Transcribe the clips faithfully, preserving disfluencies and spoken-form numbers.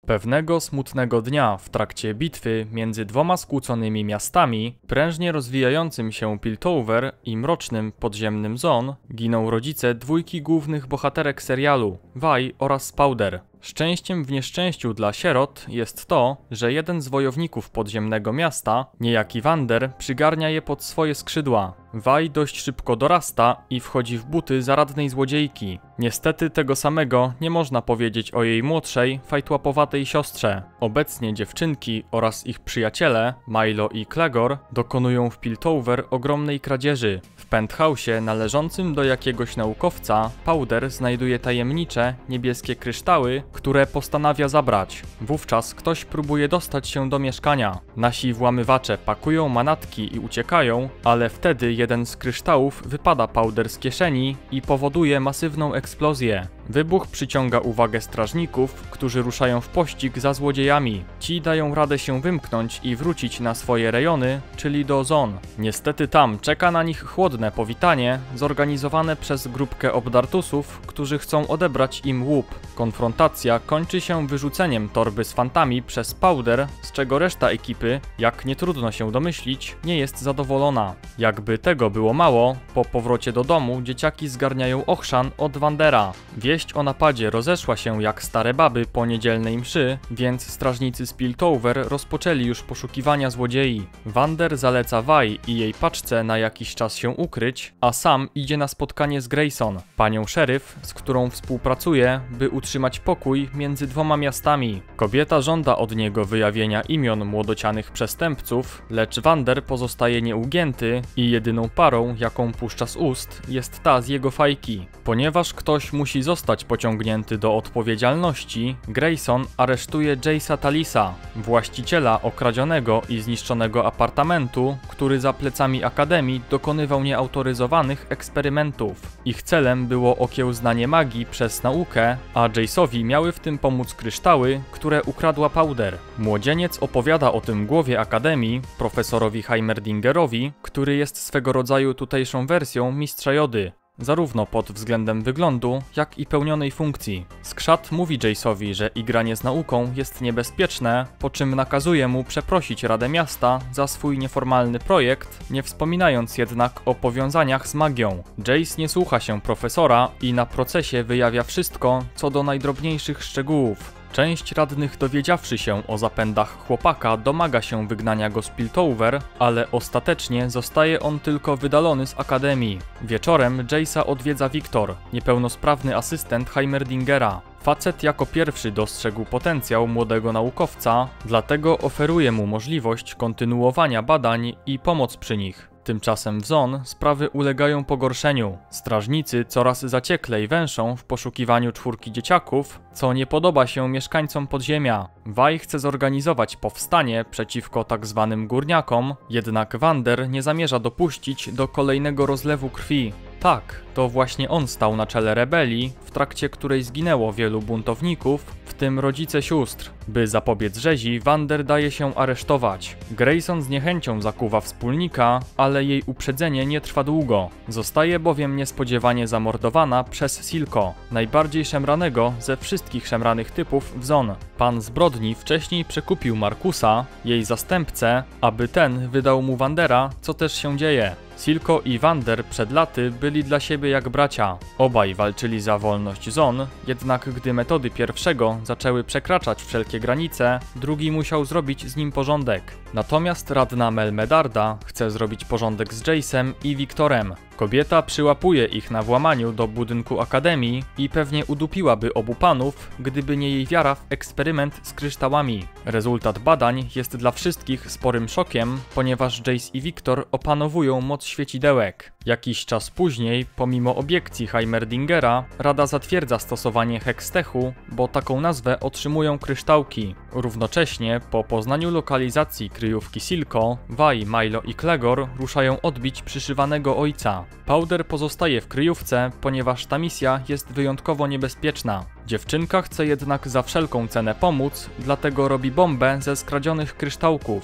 Pewnego smutnego dnia w trakcie bitwy między dwoma skłóconymi miastami, prężnie rozwijającym się Piltover i mrocznym podziemnym Zone, giną rodzice dwójki głównych bohaterek serialu, Vi oraz Powder. Szczęściem w nieszczęściu dla sierot jest to, że jeden z wojowników podziemnego miasta, niejaki Wander, przygarnia je pod swoje skrzydła. Vi dość szybko dorasta i wchodzi w buty zaradnej złodziejki. Niestety tego samego nie można powiedzieć o jej młodszej, fajtłapowatej siostrze. Obecnie dziewczynki oraz ich przyjaciele, Milo i Klegor, dokonują w Piltover ogromnej kradzieży. W penthouse'ie należącym do jakiegoś naukowca, Powder znajduje tajemnicze, niebieskie kryształy, które postanawia zabrać. Wówczas ktoś próbuje dostać się do mieszkania. Nasi włamywacze pakują manatki i uciekają, ale wtedy jeden z kryształów wypada Powder z kieszeni i powoduje masywną eksplozję. Wybuch przyciąga uwagę strażników, którzy ruszają w pościg za złodziejami. Ci dają radę się wymknąć i wrócić na swoje rejony, czyli do Zone. Niestety tam czeka na nich chłodne powitanie, zorganizowane przez grupkę obdartusów, którzy chcą odebrać im łup. Konfrontacja kończy się wyrzuceniem torby z fantami przez Powder, z czego reszta ekipy, jak nie trudno się domyślić, nie jest zadowolona. Jakby tego było mało, po powrocie do domu dzieciaki zgarniają ochrzan od Wandera. Wieść o napadzie rozeszła się jak stare baby po niedzielnej mszy, więc strażnicy z Piltover rozpoczęli już poszukiwania złodziei. Wander zaleca Vi i jej paczce na jakiś czas się ukryć, a sam idzie na spotkanie z Grayson, panią szeryf, z którą współpracuje, by utrzymać pokój między dwoma miastami. Kobieta żąda od niego wyjawienia imion młodocianych przestępców, lecz Wander pozostaje nieugięty i jedyną parą, jaką puszcza z ust, jest ta z jego fajki. Ponieważ ktoś musi zostać pociągnięty do odpowiedzialności, Grayson aresztuje Jace'a Talisa, właściciela okradzionego i zniszczonego apartamentu, który za plecami Akademii dokonywał nieautoryzowanych eksperymentów. Ich celem było okiełznanie magii przez naukę, a Jace'owi miały w tym pomóc kryształy, które ukradła Powder. Młodzieniec opowiada o tym głowie Akademii, profesorowi Heimerdingerowi, który jest swego rodzaju tutejszą wersją Mistrza Jody, zarówno pod względem wyglądu, jak i pełnionej funkcji. Skrzat mówi Jace'owi, że igranie z nauką jest niebezpieczne, po czym nakazuje mu przeprosić Radę Miasta za swój nieformalny projekt, nie wspominając jednak o powiązaniach z magią. Jace nie słucha się profesora i na procesie wyjawia wszystko, co do najdrobniejszych szczegółów. Część radnych, dowiedziawszy się o zapędach chłopaka, domaga się wygnania go z Piltover, ale ostatecznie zostaje on tylko wydalony z Akademii. Wieczorem Jace'a odwiedza Victor, niepełnosprawny asystent Heimerdingera. Facet jako pierwszy dostrzegł potencjał młodego naukowca, dlatego oferuje mu możliwość kontynuowania badań i pomoc przy nich. Tymczasem w Zone sprawy ulegają pogorszeniu. Strażnicy coraz zacieklej węszą w poszukiwaniu czwórki dzieciaków, co nie podoba się mieszkańcom podziemia. Vi chce zorganizować powstanie przeciwko tak zwanym górniakom, jednak Wander nie zamierza dopuścić do kolejnego rozlewu krwi. Tak, to właśnie on stał na czele rebelii, w trakcie której zginęło wielu buntowników, w tym rodzice sióstr. By zapobiec rzezi, Wander daje się aresztować. Grayson z niechęcią zakuwa wspólnika, ale jej uprzedzenie nie trwa długo. Zostaje bowiem niespodziewanie zamordowana przez Silco, najbardziej szemranego ze wszystkich szemranych typów w Zone. Pan zbrodni wcześniej przekupił Markusa, jej zastępcę, aby ten wydał mu Wandera, co też się dzieje. Silco i Wander przed laty byli dla siebie jak bracia. Obaj walczyli za wolność Zone, jednak gdy metody pierwszego zaczęły przekraczać wszelkie granice, drugi musiał zrobić z nim porządek. Natomiast radna Mel Medarda chce zrobić porządek z Jace'em i Victorem. Kobieta przyłapuje ich na włamaniu do budynku Akademii i pewnie udupiłaby obu panów, gdyby nie jej wiara w eksperyment z kryształami. Rezultat badań jest dla wszystkich sporym szokiem, ponieważ Jace i Victor opanowują moc świecidełek. Jakiś czas później, pomimo obiekcji Heimerdingera, Rada zatwierdza stosowanie hekstechu, bo taką nazwę otrzymują kryształki. Równocześnie, po poznaniu lokalizacji kryjówki Silco, Vi, Milo i Klegor ruszają odbić przyszywanego ojca. Powder pozostaje w kryjówce, ponieważ ta misja jest wyjątkowo niebezpieczna. Dziewczynka chce jednak za wszelką cenę pomóc, dlatego robi bombę ze skradzionych kryształków. W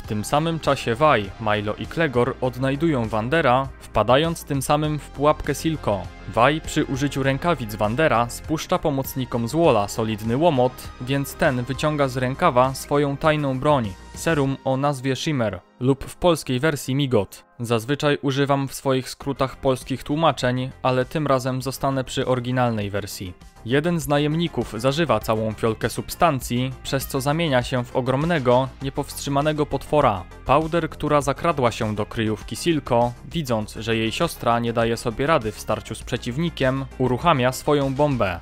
tym samym czasie Vi, Milo i Klegor odnajdują Wandera, wpadając tym samym w pułapkę Silco. Vi przy użyciu rękawic Wandera spuszcza pomocnikom z Walla solidny łomot, więc ten wyciąga z rękawa swoją tajną broń, serum o nazwie Shimmer, lub w polskiej wersji Migot. Zazwyczaj używam w swoich skrótach polskich tłumaczeń, ale tym razem zostanę przy oryginalnej wersji. Jeden z najemników zażywa całą fiolkę substancji, przez co zamienia się w ogromnego, niepowstrzymanego potwora. Powder, która zakradła się do kryjówki Silco, widząc, że jej siostra nie daje sobie rady w starciu z przeciwnikiem, uruchamia swoją bombę.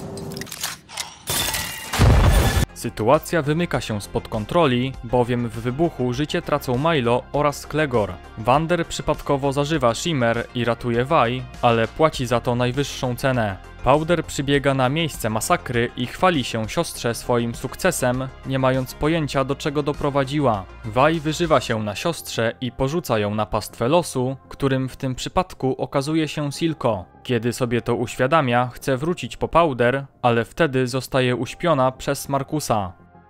Sytuacja wymyka się spod kontroli, bowiem w wybuchu życie tracą Milo oraz Klegor. Wander przypadkowo zażywa Shimmer i ratuje Vi, ale płaci za to najwyższą cenę. Powder przybiega na miejsce masakry i chwali się siostrze swoim sukcesem, nie mając pojęcia, do czego doprowadziła. Vi wyżywa się na siostrze i porzuca ją na pastwę losu, którym w tym przypadku okazuje się Silco. Kiedy sobie to uświadamia, chce wrócić po Powder, ale wtedy zostaje uśpiona przez Markusa.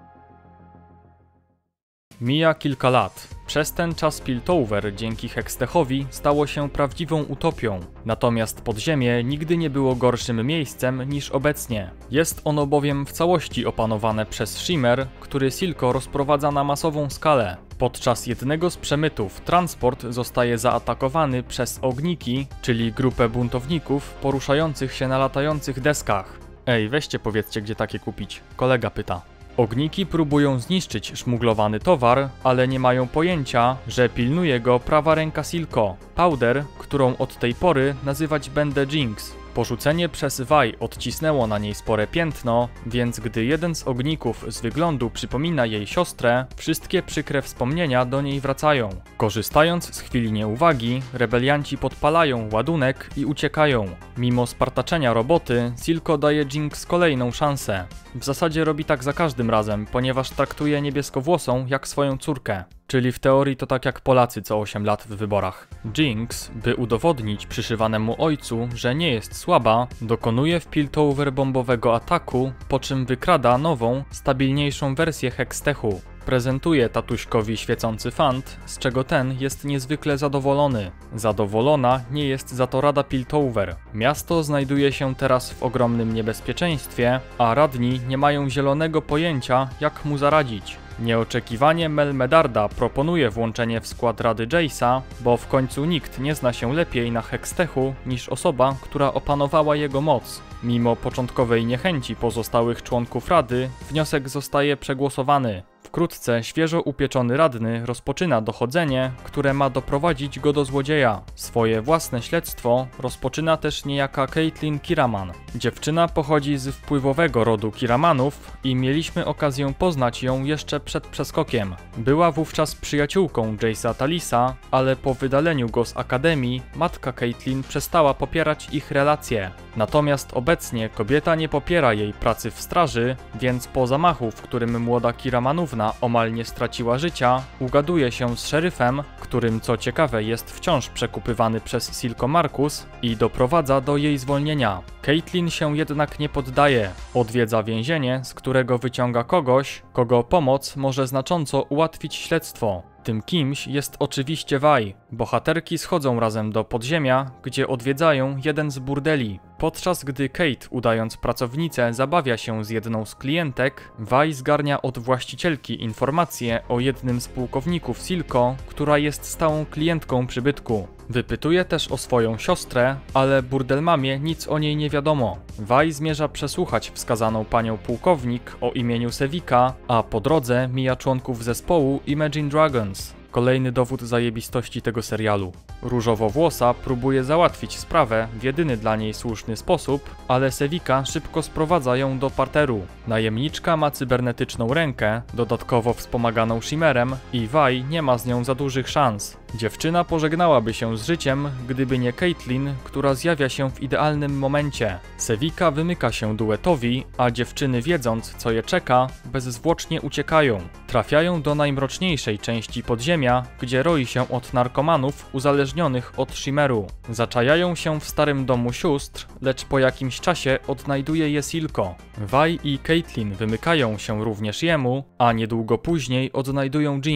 Mija kilka lat. Przez ten czas Piltover dzięki Hextechowi stało się prawdziwą utopią. Natomiast podziemie nigdy nie było gorszym miejscem niż obecnie. Jest ono bowiem w całości opanowane przez Shimmer, który Silco rozprowadza na masową skalę. Podczas jednego z przemytów transport zostaje zaatakowany przez Ogniki, czyli grupę buntowników poruszających się na latających deskach. Ej, weźcie powiedzcie, gdzie takie kupić. Kolega pyta. Ogniki próbują zniszczyć szmuglowany towar, ale nie mają pojęcia, że pilnuje go prawa ręka Silco, Powder, którą od tej pory nazywać będę Jinx. Porzucenie przez Vi odcisnęło na niej spore piętno, więc gdy jeden z ogników z wyglądu przypomina jej siostrę, wszystkie przykre wspomnienia do niej wracają. Korzystając z chwili nieuwagi, rebelianci podpalają ładunek i uciekają. Mimo spartaczenia roboty, Silco daje Jinx kolejną szansę. W zasadzie robi tak za każdym razem, ponieważ traktuje niebieskowłosą jak swoją córkę. Czyli w teorii to tak jak Polacy co osiem lat w wyborach. Jinx, by udowodnić przyszywanemu ojcu, że nie jest słaba, dokonuje w Piltover bombowego ataku, po czym wykrada nową, stabilniejszą wersję Hextechu. Prezentuje tatuśkowi świecący fant, z czego ten jest niezwykle zadowolony. Zadowolona nie jest za to Rada Piltover. Miasto znajduje się teraz w ogromnym niebezpieczeństwie, a radni nie mają zielonego pojęcia, jak mu zaradzić. Nieoczekiwanie Mel Medarda proponuje włączenie w skład Rady Jace'a, bo w końcu nikt nie zna się lepiej na Hextechu niż osoba, która opanowała jego moc. Mimo początkowej niechęci pozostałych członków Rady, wniosek zostaje przegłosowany. Wkrótce świeżo upieczony radny rozpoczyna dochodzenie, które ma doprowadzić go do złodzieja. Swoje własne śledztwo rozpoczyna też niejaka Caitlin Kiraman. Dziewczyna pochodzi z wpływowego rodu Kiramanów i mieliśmy okazję poznać ją jeszcze przed przeskokiem. Była wówczas przyjaciółką Jace'a Talisa, ale po wydaleniu go z akademii matka Caitlin przestała popierać ich relacje. Natomiast obecnie kobieta nie popiera jej pracy w straży, więc po zamachu, w którym młoda Kiramanówna omal nie straciła życia, ugaduje się z szeryfem, którym co ciekawe jest wciąż przekupywany przez Silco Markus i doprowadza do jej zwolnienia. Caitlin się jednak nie poddaje. Odwiedza więzienie, z którego wyciąga kogoś, kogo pomoc może znacząco ułatwić śledztwo. Tym kimś jest oczywiście Vi. Bohaterki schodzą razem do podziemia, gdzie odwiedzają jeden z burdeli. Podczas gdy Kate, udając pracownicę, zabawia się z jedną z klientek, Vi zgarnia od właścicielki informację o jednym z pułkowników Silco, która jest stałą klientką przybytku. Wypytuje też o swoją siostrę, ale burdelmamie nic o niej nie wiadomo. Vi zmierza przesłuchać wskazaną panią pułkownik o imieniu Sevika, a po drodze mija członków zespołu Imagine Dragons. Kolejny dowód zajebistości tego serialu. Różowowłosa próbuje załatwić sprawę w jedyny dla niej słuszny sposób, ale Sevika szybko sprowadza ją do parteru. Najemniczka ma cybernetyczną rękę, dodatkowo wspomaganą Shimmerem, i Vi nie ma z nią za dużych szans. Dziewczyna pożegnałaby się z życiem, gdyby nie Caitlin, która zjawia się w idealnym momencie. Sevika wymyka się duetowi, a dziewczyny, wiedząc co je czeka, bezzwłocznie uciekają. Trafiają do najmroczniejszej części podziemia, gdzie roi się od narkomanów uzależnionych od Shimmeru. Zaczajają się w starym domu sióstr, lecz po jakimś czasie odnajduje je Silco. Vi i Caitlin wymykają się również jemu, a niedługo później odnajdują Jinx.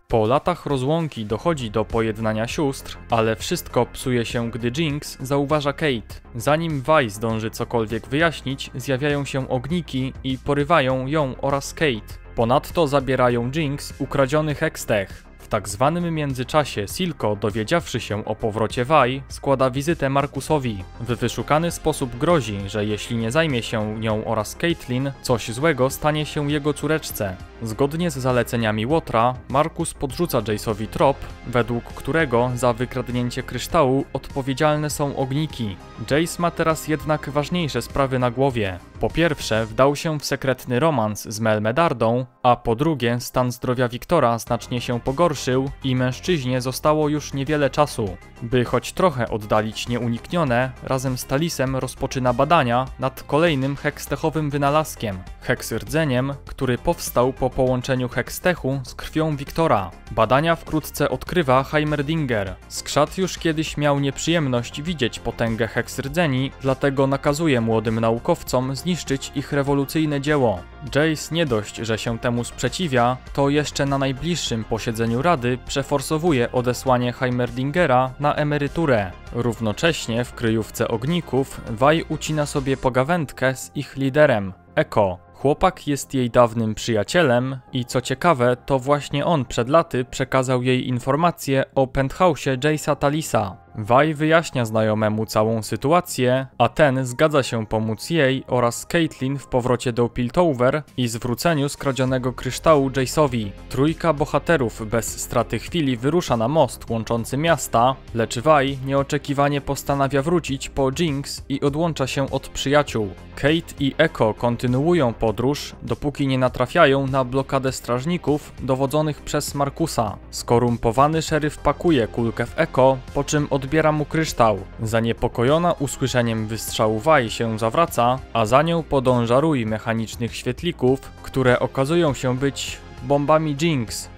Po latach rozłąki dochodzi do pojednania sióstr, ale wszystko psuje się, gdy Jinx zauważa Kate. Zanim Vi zdąży cokolwiek wyjaśnić, zjawiają się ogniki i porywają ją oraz Kate. Ponadto zabierają Jinx ukradziony Hextech. W tak zwanym międzyczasie Silco, dowiedziawszy się o powrocie Vi, składa wizytę Markusowi. W wyszukany sposób grozi, że jeśli nie zajmie się nią oraz Caitlyn, coś złego stanie się jego córeczce. Zgodnie z zaleceniami Łotra, Markus podrzuca Jace'owi trop, według którego za wykradnięcie kryształu odpowiedzialne są ogniki. Jace ma teraz jednak ważniejsze sprawy na głowie. Po pierwsze, wdał się w sekretny romans z Mel Medardą, a po drugie, stan zdrowia Wiktora znacznie się pogorszył i mężczyźnie zostało już niewiele czasu. By choć trochę oddalić nieuniknione, razem z Talisem rozpoczyna badania nad kolejnym hextechowym wynalazkiem – heksrdzeniem, który powstał po połączeniu hextechu z krwią Wiktora. Badania wkrótce odkrywa Heimerdinger. Skrzat już kiedyś miał nieprzyjemność widzieć potęgę heksrdzeni, dlatego nakazuje młodym naukowcom zniszczyć ich rewolucyjne dzieło. Jace nie dość, że się temu sprzeciwia, to jeszcze na najbliższym posiedzeniu Rady przeforsowuje odesłanie Heimerdingera na emeryturę. Równocześnie w kryjówce ogników Vi ucina sobie pogawędkę z ich liderem, Echo. Chłopak jest jej dawnym przyjacielem i co ciekawe, to właśnie on przed laty przekazał jej informacje o penthouse'ie Jace'a Talisa. Vi wyjaśnia znajomemu całą sytuację, a ten zgadza się pomóc jej oraz Caitlyn w powrocie do Piltover i zwróceniu skradzionego kryształu Jace'owi. Trójka bohaterów bez straty chwili wyrusza na most łączący miasta, lecz Vi nieoczekiwanie postanawia wrócić po Jinx i odłącza się od przyjaciół. Kate i Echo kontynuują podróż, dopóki nie natrafiają na blokadę strażników dowodzonych przez Markusa. Skorumpowany szeryf pakuje kulkę w Echo, po czym odbiera mu kryształ. Zaniepokojona usłyszeniem wystrzału Vi się zawraca, a za nią podąża rój mechanicznych świetlików, które okazują się być bombami Jinx.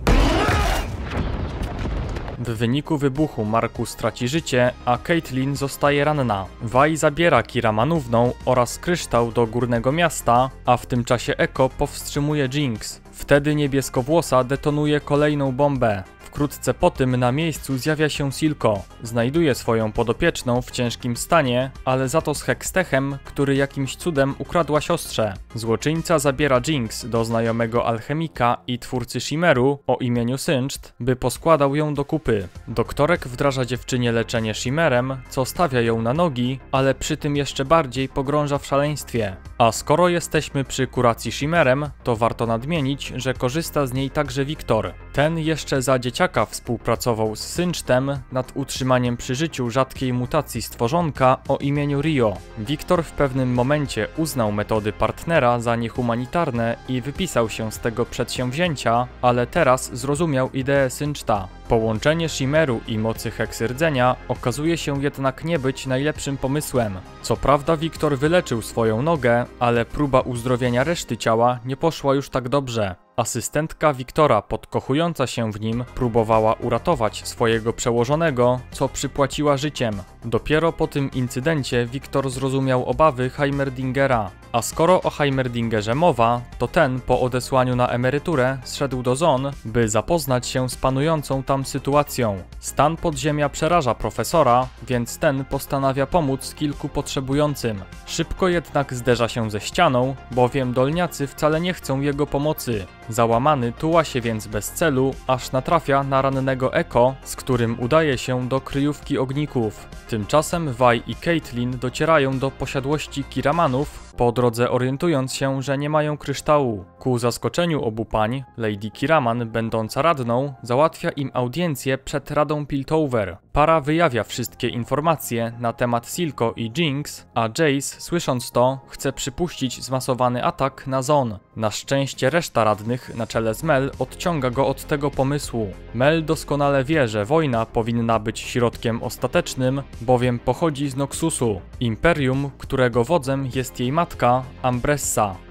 W wyniku wybuchu Markus traci życie, a Caitlyn zostaje ranna. Vi zabiera Kira Manówną oraz kryształ do górnego miasta, a w tym czasie Echo powstrzymuje Jinx. Wtedy niebieskowłosa detonuje kolejną bombę. Wkrótce po tym na miejscu zjawia się Silco. Znajduje swoją podopieczną w ciężkim stanie, ale za to z hextechem, który jakimś cudem ukradła siostrze. Złoczyńca zabiera Jinx do znajomego alchemika i twórcy Shimmeru o imieniu Singed, by poskładał ją do kupy. Doktorek wdraża dziewczynie leczenie Shimmerem, co stawia ją na nogi, ale przy tym jeszcze bardziej pogrąża w szaleństwie. A skoro jesteśmy przy kuracji Shimmerem, to warto nadmienić, że korzysta z niej także Wiktor. Ten jeszcze za dzieciaka współpracował z Singedem nad utrzymaniem przy życiu rzadkiej mutacji stworzonka o imieniu Rio. Wiktor w pewnym momencie uznał metody partnera za niehumanitarne i wypisał się z tego przedsięwzięcia, ale teraz zrozumiał ideę Singeda. Połączenie Shimmeru i mocy heksrdzenia okazuje się jednak nie być najlepszym pomysłem. Co prawda Wiktor wyleczył swoją nogę, ale próba uzdrowienia reszty ciała nie poszła już tak dobrze. Asystentka Wiktora, podkochująca się w nim, próbowała uratować swojego przełożonego, co przypłaciła życiem. Dopiero po tym incydencie Wiktor zrozumiał obawy Heimerdingera. A skoro o Heimerdingerze mowa, to ten po odesłaniu na emeryturę zszedł do Zon, by zapoznać się z panującą tam sytuacją. Stan podziemia przeraża profesora, więc ten postanawia pomóc kilku potrzebującym. Szybko jednak zderza się ze ścianą, bowiem dolniacy wcale nie chcą jego pomocy. Załamany tuła się więc bez celu, aż natrafia na rannego Echo, z którym udaje się do kryjówki ogników. Tymczasem Vi i Caitlyn docierają do posiadłości Kiramanów, po drodze orientując się, że nie mają kryształu. Ku zaskoczeniu obu pań, Lady Kiraman, będąca radną, załatwia im audiencję przed Radą Piltover. Para wyjawia wszystkie informacje na temat Silco i Jinx, a Jace, słysząc to, chce przypuścić zmasowany atak na Zon. Na szczęście reszta radnych, na czele z Mel, odciąga go od tego pomysłu. Mel doskonale wie, że wojna powinna być środkiem ostatecznym, bowiem pochodzi z Noxusu, imperium, którego wodzem jest jej matka, Ambressa.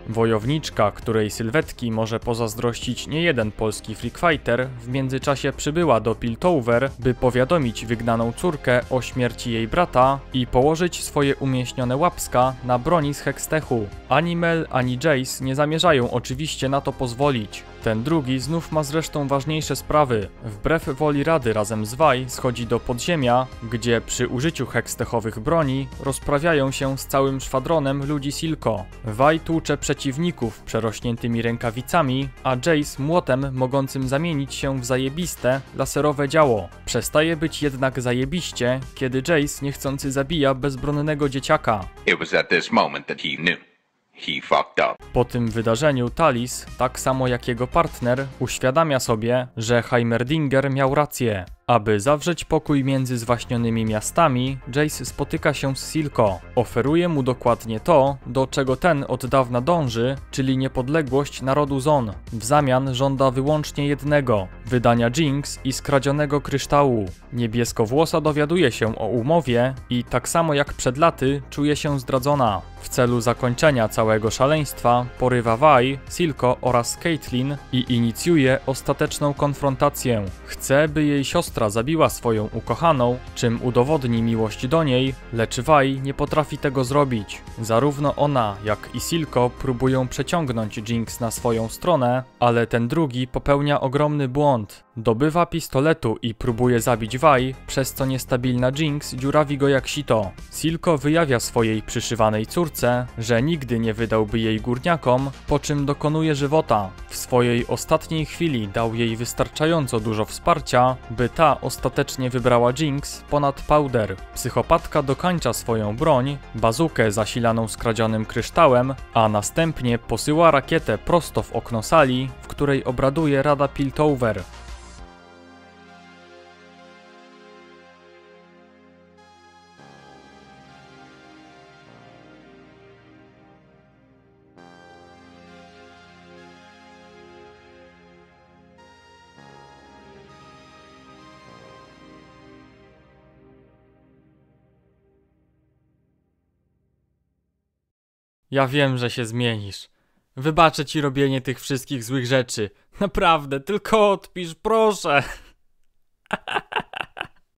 Wojowniczka, której sylwetki może pozazdrościć niejeden polski freakfighter, w międzyczasie przybyła do Piltover, by powiadomić wygnaną córkę o śmierci jej brata i położyć swoje umieśnione łapska na broni z Hextechu. Ani Mel, ani Jace nie zamierzają oczywiście na to pozwolić. Ten drugi znów ma zresztą ważniejsze sprawy. Wbrew woli Rady razem z Vi schodzi do podziemia, gdzie przy użyciu hextechowych broni rozprawiają się z całym szwadronem ludzi Silco. Vi tłucze przeciwników przerośniętymi rękawicami, a Jace młotem mogącym zamienić się w zajebiste, laserowe działo. Przestaje być jednak zajebiście, kiedy Jace niechcący zabija bezbronnego dzieciaka. It was at this moment that he knew. He fucked up. Po tym wydarzeniu Talis, tak samo jak jego partner, uświadamia sobie, że Heimerdinger miał rację. Aby zawrzeć pokój między zwaśnionymi miastami, Jace spotyka się z Silco. Oferuje mu dokładnie to, do czego ten od dawna dąży, czyli niepodległość narodu Zon. W zamian żąda wyłącznie jednego – wydania Jinx i skradzionego kryształu. Niebieskowłosa dowiaduje się o umowie i tak samo jak przed laty czuje się zdradzona. W celu zakończenia całego szaleństwa porywa Vi, Silco oraz Caitlyn i inicjuje ostateczną konfrontację. Chce, by jej siostra zabiła swoją ukochaną, czym udowodni miłość do niej, lecz Vi nie potrafi tego zrobić. Zarówno ona, jak i Silco próbują przeciągnąć Jinx na swoją stronę, ale ten drugi popełnia ogromny błąd. Dobywa pistoletu i próbuje zabić Vi, przez co niestabilna Jinx dziurawi go jak sito. Silco wyjawia swojej przyszywanej córce, że nigdy nie wydałby jej górniakom, po czym dokonuje żywota. W swojej ostatniej chwili dał jej wystarczająco dużo wsparcia, by ta ostatecznie wybrała Jinx ponad Powder. Psychopatka dokańcza swoją broń, bazukę zasilaną skradzionym kryształem, a następnie posyła rakietę prosto w okno sali, w której obraduje Rada Piltover. Ja wiem, że się zmienisz. Wybaczę ci robienie tych wszystkich złych rzeczy. Naprawdę, tylko odpisz, proszę.